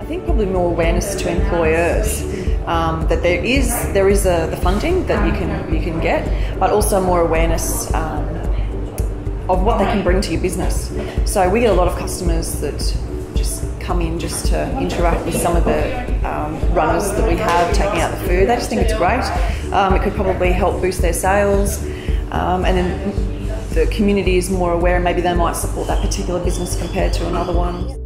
I think probably more awareness to employers that there is the funding that you can get, but also more awareness of what they can bring to your business. So we get a lot of customers that just come in just to interact with some of the runners that we have taking out the food. They just think it's great. It could probably help boost their sales, and then the community is more aware, and maybe they might support that particular business compared to another one.